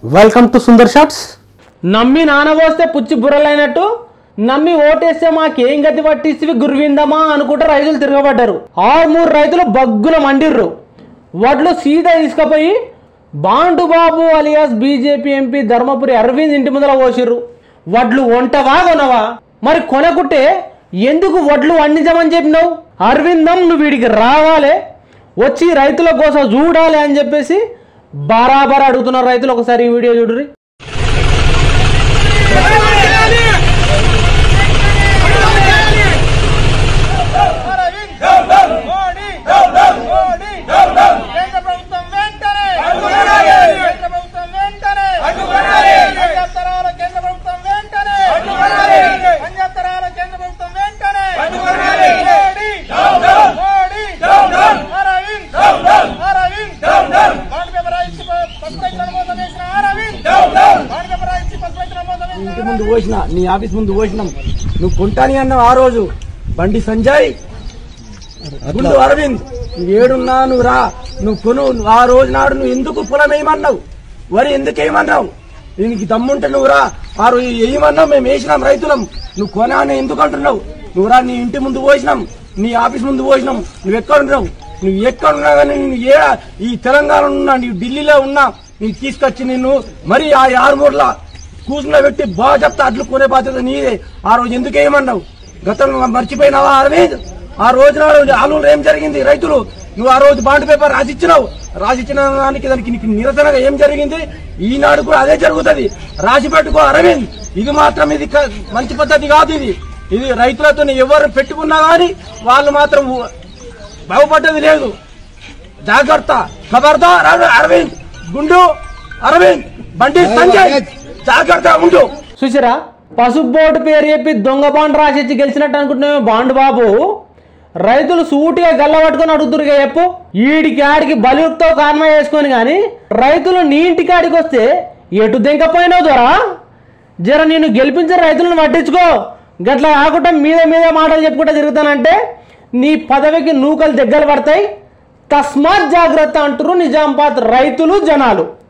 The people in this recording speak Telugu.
Welcome to Sundar shots. నమ్మి నానబోస్తే పుచ్చి బుర్రలైనట్టు నమ్మి ఓటేస్తే మాకేం గతి పట్టిస్తే గురువిందమా అనుకుంటే రైతులు తిరగబడ్డారు. 6 రైతులు బగ్గుల మండిర్రు. వడ్లు సీదా తీసుకుపోయి బాండుబాబు alias BJP MP Dharmapuri Arvind ఇంటి ముందర పోసిర్రు. వడ్లు వంటవా కొనవా? మరి కొనకుంటే ఎందుకు వడ్లు వండించమని చెప్పినావు? అరవిందం నువ్వు వీడికి రావాలి, వచ్చి రైతుల కోసం చూడాలి అని చెప్పేసి బరాబర్ అడుగుతున్నారు రైతులు. ఒకసారి ఈ వీడియో చూడుర్రి. ఇంటి ముందు పోసిన, నీ ఆఫీస్ ముందు పోసినాం. నువ్వు కొంటాని అన్నావు ఆ రోజు. బండి సంజయ్ గుండు అరవింద్ ఏడున్నా నువ్వు రా, నువ్వు కొను. ఆ రోజు నాడు నువ్వు ఎందుకు పొలం వేయమన్నావు, వరి ఎందుకు వేయమన్నావు? దీనికి దమ్ముంటే నువ్వు రా. ఆ రోజు వేయమన్నావు, మేము వేసినాం రైతులం. నువ్వు కొనా అని ఎందుకు అంటున్నావు? నువ్వు రా, నీ ఇంటి ముందు పోసినాం, నీ ఆఫీస్ ముందు పోసినాం. నువ్వు ఎక్కడున్నావు? నువ్వు ఎక్కడున్నా కానీ ఈ తెలంగాణ ఉన్నా, నీ ఢిల్లీలో ఉన్నా, నీకు తీసుకొచ్చి నిన్ను మరి ఆ 6 కూసులో పెట్టి బాగా చెప్తా అడ్లు కొనే బాధ్యత నీదే. ఆ రోజు ఎందుకు ఏమన్నావు? గతంలో మర్చిపోయినావా అరవింద్? ఆ రోజు నాడు ఆలూరు ఏం జరిగింది? రైతులు నువ్వు ఆ రోజు బాండ్ పేపర్ రాసిచ్చినావు. రాసిచ్చిన దానికి నీకు నిరసనగా ఏం జరిగింది? ఈనాడు కూడా అదే జరుగుతుంది. రాసి పెట్టుకో అరవింద్. ఇది మాత్రం ఇది మంచి పద్ధతి కాదు. ఇది రైతులతో ఎవరు పెట్టుకున్నా గానీ వాళ్ళు మాత్రం బాగుపడ్డది లేదు. జాగ్రత్త, ఖబర్దార్ అరవింద్, గుండు అరవింద్, బండి సంజయ్, జాగ్రత్త ఉండు. చూసిరా, పసుపు బోర్డు పేరు చెప్పి దొంగ బాండ్ రాసిచ్చి గెలిచినట్టు అనుకుంటున్నామే బాండు బాబు. రైతులు సూటిగా గల్ల పట్టుకొని అడుగుతురుగా చెప్పు. ఈడికి ఆడికి బలితో కారణం వేసుకొని కానీ రైతులు నీ ఇంటికి ఆడికి వస్తే ఎటు దెంకపోయినావు దొరా? జర నేను గెలిపించిన రైతులను పట్టించుకో. గట్లా కాకుండా మీద మాటలు చెప్పుకుంటూ తిరుగుతానంటే నీ పదవికి నూకలు దగ్గర పడతాయి. తస్మాత్ జాగ్రత్త అంటారు నిజామాబాద్ రైతులు, జనాలు.